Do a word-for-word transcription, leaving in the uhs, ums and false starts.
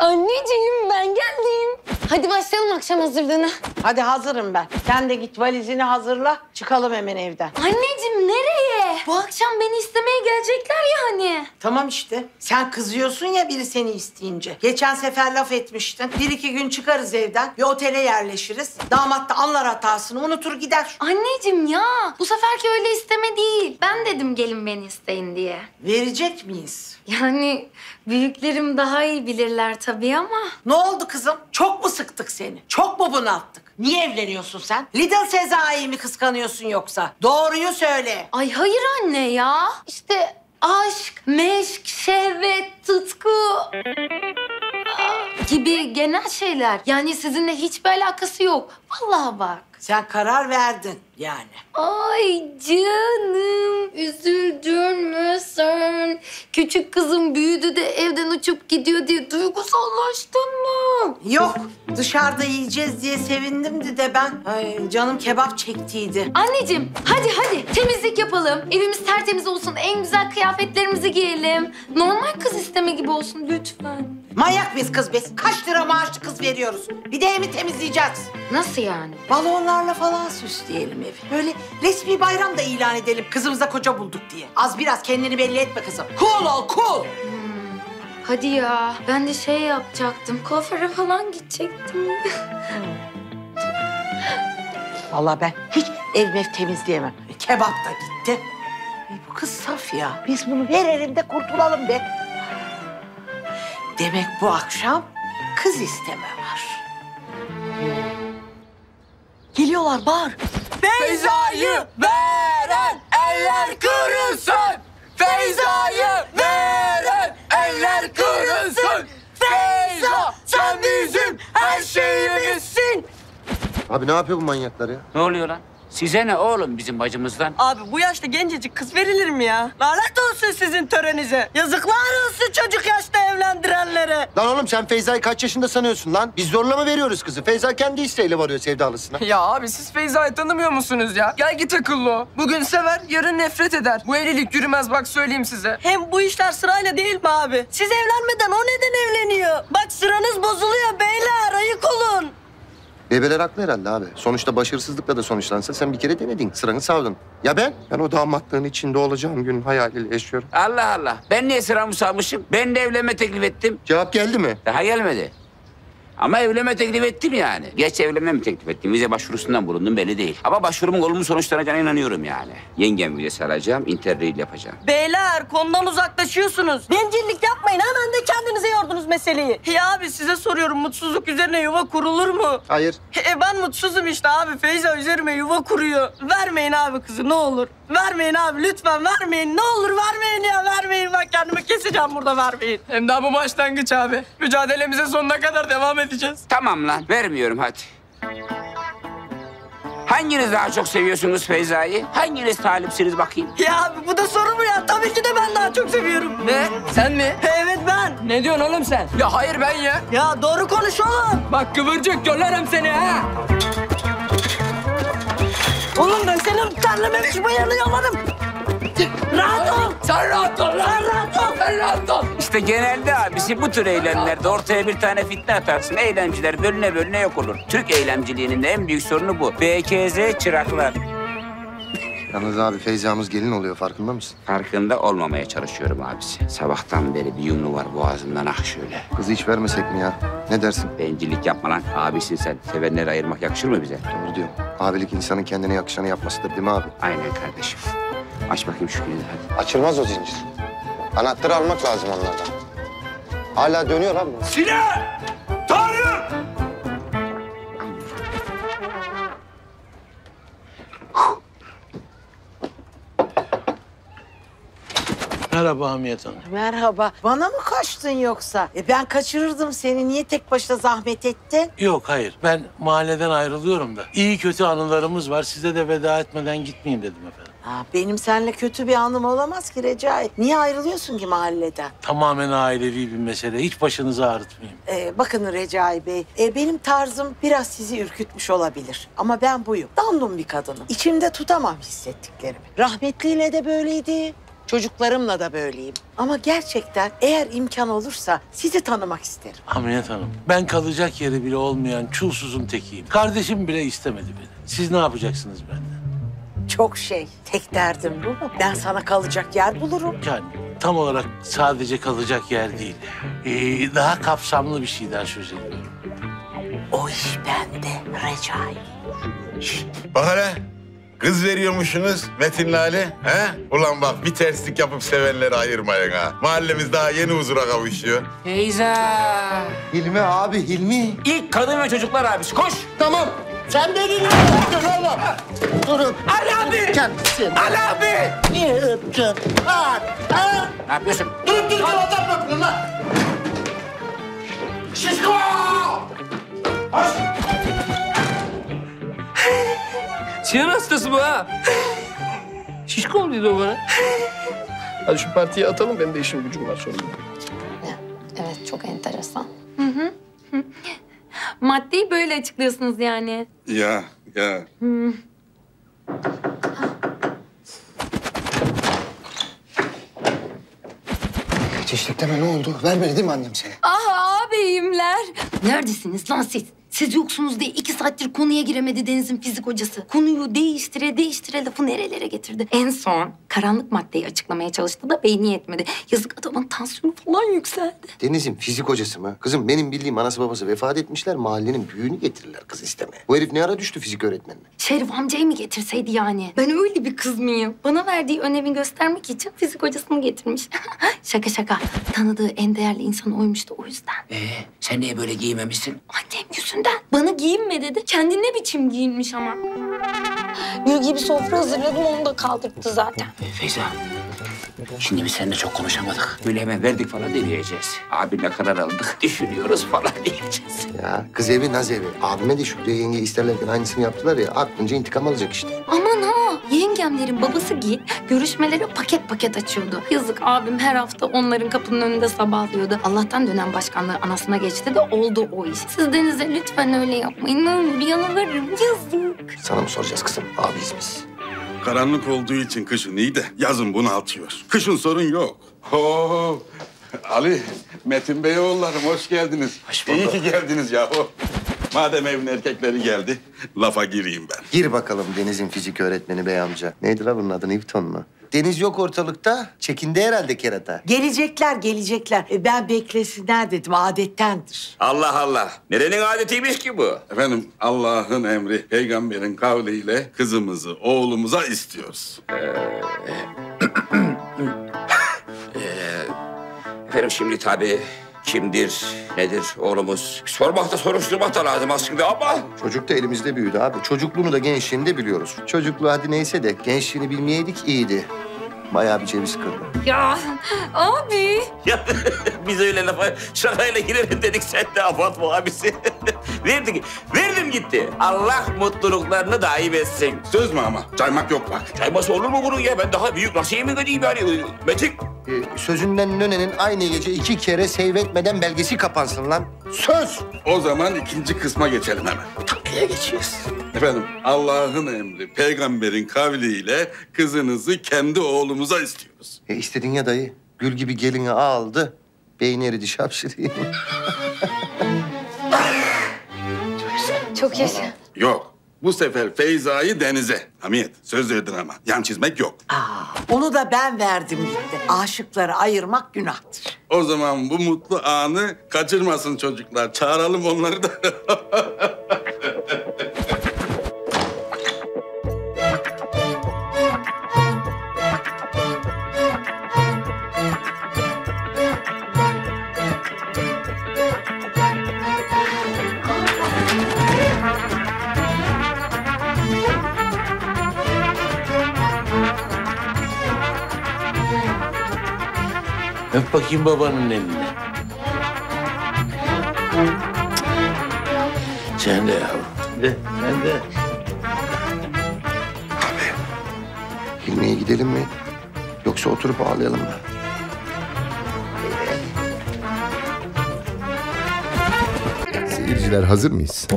Anneciğim ben geldim. Hadi başlayalım akşam hazırlığına. Hadi hazırım ben. Sen de git valizini hazırla. Çıkalım hemen evden. Anneciğim nereye? Bu akşam beni istemeye gelecekler ya hani. Tamam işte. Sen kızıyorsun ya biri seni isteyince. Geçen sefer laf etmiştin. Bir iki gün çıkarız evden. Bir otele yerleşiriz. Damat da anlar hatasını unutur gider. Anneciğim ya bu seferki öyle isteme değil. Ben dedim gelin beni isteyin diye. Verecek miyiz? Yani büyüklerim daha iyi bilirler tabii ama. Ne oldu kızım? Çok mu sıktık seni? Çok mu bunalttık? Niye evleniyorsun sen? Little Sezai'yi mi kıskanıyorsun yoksa? Doğruyu söyle. Ay hayır anne ya. İşte aşk, meşk, şehvet, tutku gibi genel şeyler. Yani sizinle hiçbir alakası yok. Vallahi bak. Sen karar verdin yani. Ay canım, üzüldün mü sen? Küçük kızım büyüdü de evden uçup gidiyor diye duygusallaştın mı? Yok, dışarıda yiyeceğiz diye sevindim de ben. Ay, canım kebap çektiydi. Anneciğim hadi hadi temizlik yapalım. Evimiz tertemiz olsun. En güzel kıyafetlerimizi giyelim. Normal kız isteme gibi olsun lütfen. Manyak mıyız kız biz? Kaç lira maaşlı kız veriyoruz? Bir de evi temizleyeceğiz. Nasıl yani? Balonlarla falan süsleyelim evi. Böyle resmi bayram da ilan edelim kızımıza koca bulduk diye. Az biraz kendini belli etme kızım. Cool ol, cool. Hadi ya ben de şey yapacaktım. Kuaföre falan gidecektim. Vallahi ben hiç ev mev temizleyemem. Kebap da gitti. E, bu kız saf ya. Biz bunu verelim de kurtulalım be. Demek bu akşam kız isteme var. Geliyorlar bağır. Feyza'yı veren eller kırılsın. Feyza'yı veren eller kırılsın. Feyza sen bizim her şeyimizsin. Abi ne yapıyor bu manyaklar ya? Ne oluyor lan? Size ne oğlum bizim bacımızdan? Abi bu yaşta gencecik kız verilir mi ya? Lanet olsun sizin törenize. Yazıklar olsun çocuk yaşta evlendirenlere. Lan oğlum sen Feyza'yı kaç yaşında sanıyorsun lan? Biz zorla mı veriyoruz kızı? Feyza kendi isteğiyle varıyor sevdalısına. Ya abi siz Feyza'yı tanımıyor musunuz ya? Gel git akıllı o. Bugün sever, yarın nefret eder. Bu evlilik yürümez bak söyleyeyim size. Hem bu işler sırayla değil mi abi? Siz evlenmeden o neden evleniyor? Bak sıranız bozuluyor beyler ayık olun. Bebeler haklı herhalde abi. Sonuçta başarısızlıkla da sonuçlansa sen bir kere denedin. Sıranı savdın. Ya ben? Ben o damatlığın içinde olacağım gün hayaliyle yaşıyorum. Allah Allah. Ben niye sıramı salmışım? Ben de evlenme teklif ettim. Cevap geldi mi? Daha gelmedi. Ama evlenme teklif ettim yani. Geç evlenme mi teklif ettim? Vize başvurusundan bulundum belli değil. Ama başvurumun olumlu sonuçlanacağına inanıyorum yani. Yengem vizesi alacağım, interrail yapacağım. Beyler konudan uzaklaşıyorsunuz. Bencillik yapmayın hemen de kendinize yordunuz meseleyi. Ya abi size soruyorum mutsuzluk üzerine yuva kurulur mu? Hayır. E ben mutsuzum işte abi. Feyza üzerime yuva kuruyor. Vermeyin abi kızı ne olur. Vermeyin abi lütfen vermeyin. Ne olur vermeyin ya vermeyin. Bak kendimi keseceğim burada vermeyin. Hem daha bu başlangıç abi. Mücadelemize sonuna kadar devam edeceğiz. Tamam lan, vermiyorum hadi. Hanginiz daha çok seviyorsunuz Feyza'yı? Hanginiz talipsiniz bakayım? Ya abi bu da soru mu ya? Tabii ki de ben daha çok seviyorum. Ne? Sen mi? Evet ben. Ne diyorsun oğlum sen? Ya hayır ben ya. Ya doğru konuş oğlum. Bak kıvırcık yollarım seni ha. Oğlum ben senin terlememiş bıyığını yolladım. Rahat ol. Sen rahat ol lan. Sen rahat ol. Sen rahat ol. İşte genelde abisi bu tür eylemlerde ortaya bir tane fitne atarsın. Eylemciler bölüne bölüne yok olur. Türk eylemciliğinin de en büyük sorunu bu. B K Z çıraklar. Yalnız abi Feyza'mız gelin oluyor farkında mısın? Farkında olmamaya çalışıyorum abisi. Sabahtan beri bir yumru var boğazımdan ah şöyle. Kızı hiç vermesek mi ya? Ne dersin? Bencillik yapma lan. Abisin sen. Sevenleri ayırmak yakışır mı bize? Doğru diyorum. Abilik insanın kendine yakışanı yapmasıdır değil mi abi? Aynen kardeşim. Aç bakayım şu kilidi hadi. Açılmaz o zincir. Anahtarı almak lazım onlardan. Hala dönüyor lan bu. Sinan! Tanrı! Merhaba Hamiyet Hanım. Merhaba. Bana mı kaçtın yoksa? E ben kaçırırdım seni. Niye tek başına zahmet ettin? Yok hayır ben mahalleden ayrılıyorum da. İyi kötü anılarımız var. Size de veda etmeden gitmeyeyim dedim efendim. Ha, benim seninle kötü bir anım olamaz ki Recai. Niye ayrılıyorsun ki mahalleden? Tamamen ailevi bir mesele. Hiç başınızı ağrıtmayayım. Ee, bakın Recai Bey, e, benim tarzım biraz sizi ürkütmüş olabilir. Ama ben buyum. Dandum bir kadınım. İçimde tutamam hissettiklerimi. Rahmetliyle de böyleydi. Çocuklarımla da böyleyim. Ama gerçekten eğer imkan olursa sizi tanımak isterim. Hamiyet Hanım, ben kalacak yeri bile olmayan çulsuzun tekiyim. Kardeşim bile istemedi beni. Siz ne yapacaksınız benden? Çok şey. Tek derdim bu mu? Ben sana kalacak yer bulurum. Yani tam olarak sadece kalacak yer değil. Ee, daha kapsamlı bir şeyden söz ediyorum. O iş bende Recai. Bak hele. Kız veriyormuşsunuz Metin Lale. He? Ulan bak bir terslik yapıp sevenleri ayırmayın ha. Mahallemiz daha yeni huzura kavuşuyor. Feyza. Hilmi abi, Hilmi. İlk kadın ve çocuklar abisi. Koş. Tamam. Sen beni niye öptün oğlum? Durun. Ali abi. Kendisi. Ali abi. Niye öptün? Ha, ha. Ne yapıyorsun? Durup dururken adam öptün lan. Şişko! Sinir hastası bu ha. Şişko mu dedi o bana? Hadi şu partiyi atalım, benim de işim gücüm var sonra. Evet, çok enteresan. Hı hı. Hı. Maddeyi böyle açıklıyorsunuz yani. Ya ya. Çeşitleme ne oldu? Vermedi değil mi annem seni? Ah abimler. Neredesiniz lan siz? Siz yoksunuz diye iki saattir konuya giremedi Deniz'in fizik hocası. Konuyu değiştire değiştire lafı nerelere getirdi. En son karanlık maddeyi açıklamaya çalıştı da beyni yetmedi. Yazık adamın tansiyonu falan yükseldi. Deniz'in fizik hocası mı? Kızım benim bildiğim anası babası vefat etmişler. Mahallenin büyüğünü getirirler kız istemeye. Bu herif ne ara düştü fizik öğretmenine? Şerif amcayı mı getirseydi yani? Ben öyle bir kız mıyım? Bana verdiği önemi göstermek için fizik hocasını getirmiş. Şaka şaka. Tanıdığı en değerli insan oymuş da o yüzden. Ee, sen niye böyle giymemişsin? Annem yüzünden. Bana giyinme dedi. Kendi ne biçim giyinmiş ama. Gül gibi sofra hazırladım, onu da kaldırdı zaten. Feyza, şimdi biz seninle çok konuşamadık. Böyle hemen verdik falan demeyeceğiz. Abimle karar aldık, düşünüyoruz falan diyeceğiz. Ya kız evi naz evi. Abime de Şükriye yenge isterlerken aynısını yaptılar ya. Aklınca intikam alacak işte. Aman ha, yengemlerin babası Gil görüşmelere paket paket açıyordu. Yazık abim her hafta onların kapının önünde sabahlıyordu. Allah'tan dönem başkanlığı anasına geçti de oldu o iş. Siz Deniz'e lütfen öyle yapmayın. Ne olur yalvarırım, yazık. Sana mı soracağız kızım? Abiyiz biz. Karanlık olduğu için kışın iyi de yazın bunaltıyor. Kışın sorun yok. Oo, Ali, Metin Bey oğullarım hoş geldiniz. Hoş bulduk. İyi ki geldiniz yahu. Madem evin erkekleri geldi, lafa gireyim ben. Gir bakalım Deniz'in fizik öğretmeni bey amca. Neydi la bunun adı? Newton mu? Deniz yok ortalıkta. Çekindi herhalde kerata. Gelecekler, gelecekler. E, ben beklesinler dedim, adettendir. Allah Allah, nerenin adetiymiş ki bu? Efendim, Allah'ın emri, peygamberin kavliyle kızımızı oğlumuza istiyoruz. Efendim şimdi tabii kimdir, nedir oğlumuz? Sormak da soruşturmak da lazım aslında ama... Çocuk da elimizde büyüdü abi. Çocukluğunu da gençliğini de biliyoruz. Çocukluğu hadi neyse de gençliğini bilmeyeydik iyiydi. Bayağı bir ceviz kırdı. Ya abi. Ya biz öyle lafa şakayla girelim dedik, sen de abartma abisi. Verdik, verdim gitti. Allah mutluluklarını daim etsin. Söz mü ama? Caymak yok bak. Çayması olur mu bunun ya? Ben daha büyük nasıl yemin edeyim yani? Metin. Ee, sözünden dönenin aynı gece iki kere seyretmeden belgesi kapansın lan. Söz! O zaman ikinci kısma geçelim hemen. Tatlıya geçiyoruz. Efendim, Allah'ın emri, peygamberin kavliyle kızınızı kendi oğlumuza istiyoruz. E istedin ya dayı. Gül gibi gelini aldı. Beyni eridi şapşırıyor. Çok yaşa. Yok, bu sefer Feyza'yı Deniz'e. Hamiyet, söz verdin ama. Yan çizmek yok. Aa, onu da ben verdim gitti. Aşıkları ayırmak günahtır. O zaman bu mutlu anı kaçırmasın çocuklar. Çağıralım onları da. Öp bakayım babanın elini. Sen de yavrum. De, sen de. Hilmi'ye gidelim mi? Yoksa oturup ağlayalım mı? Seyirciler hazır mıyız?